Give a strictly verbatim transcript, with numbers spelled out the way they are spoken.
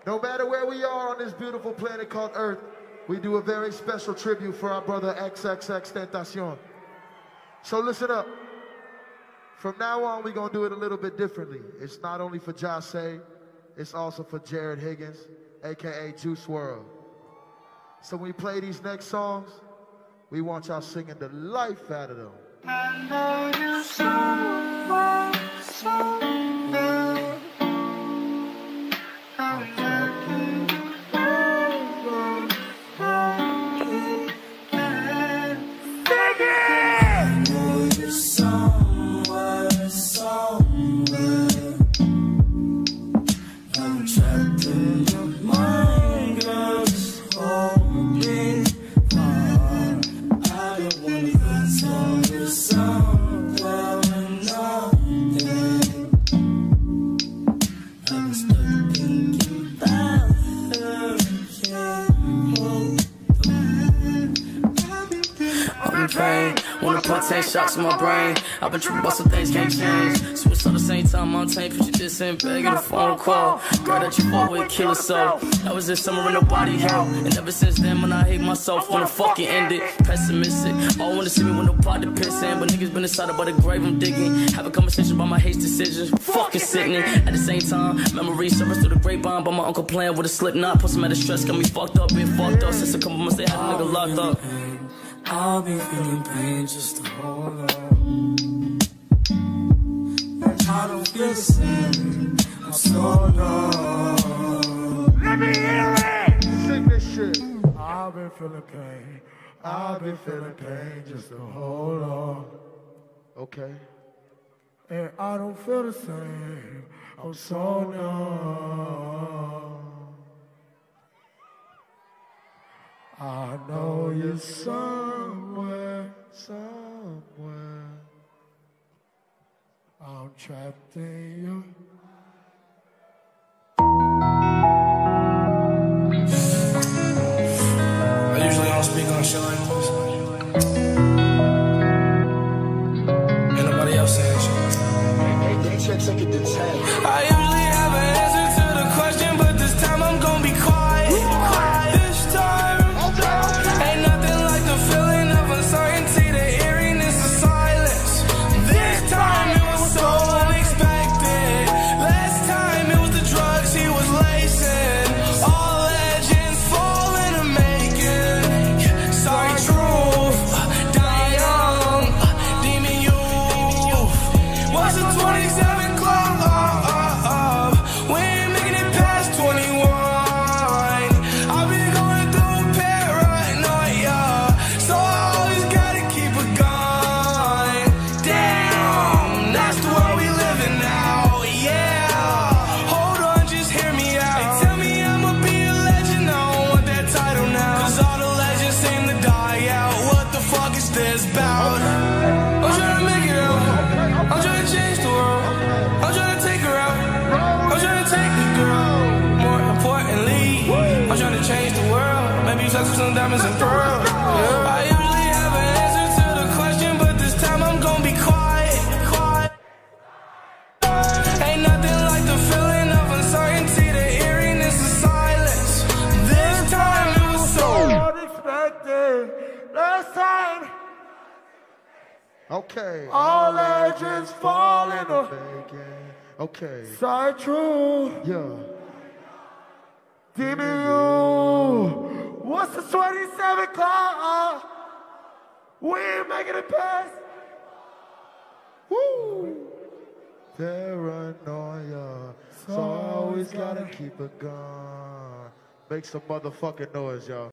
No matter where we are on this beautiful planet called Earth, we do a very special tribute for our brother X X X Tentacion. So listen up. From now on, we're going to do it a little bit differently. It's not only for Jahseh, it's also for Jared Higgins, a k a. Juice world. So when we play these next songs, we want y'all singing the life out of them. I know you so well, so well. I'm looking over, looking back. Sing it! I know you somewhere, somewhere. I'm trapped in your mind, girl, just hold me. Wanna put ten shots in my brain. I've been tripping about some things can't change. Switch at the same time, I'm tape, put you this in bag and a phone call. Girl that you fought with, kill herself. That was this summer and nobody helped. And ever since then, when I hate myself, wanna fucking end it. Pessimistic, all wanna see me with no pot to piss in. But niggas been inside about the grave I'm digging. Have a conversation about my hate decisions, fucking sickening. At the same time, memories surface through the grapevine. But my uncle playing with a slip knot. Put some out of stress, got me fucked up, been fucked up. Since a couple months they had a nigga locked up. I'll be feeling pain just to hold on. I don't feel the same. I'm so numb. Let me hear it! Sing this shit. I've been feeling pain. I've been feeling pain just to hold on. Okay. And I don't feel the same. I'm so numb. I know you're somewhere, somewhere. I'm trapped in you. I usually don't speak on shit like this. Ain't nobody else saying shit. I usually have an answer to the question, but this time I'm gonna be quiet. This time. Ain't nothing like the feeling of uncertainty, the eeriness of silence. This time it was so unexpected. Last time it was the drugs he was lacing. All legends fall in a making. Sorry, truth, die young, demon youth. What's the twenty-seven club? We ain't making it past twenty-one. I've been going through a paranoia, so I always gotta keep it going. Damn, that's the world we live in now, yeah. Hold on, just hear me out. They tell me I'ma be a legend, I don't want that title now. Cause all the legends seem to die out. What the fuck is this about? I'm trying to make it out. I'm trying to change the world. I'm trying to take her out. I'm trying to take the girl. More importantly, I'm trying to change the world. Maybe you touch some diamonds and pearls. Yeah. I usually have an answer to the question, but this time I'm gonna be quiet. Quiet. Ain't nothing like the feeling of uncertainty, the eeriness of silence. This time it was so Unexpected. Last time. Okay. All legends fall in a Okay. side true. Yeah. Demon you. What's the twenty-seven club? We ain't making it past. Woo! Paranoia. So I always gotta keep it going. Make some motherfucking noise, y'all.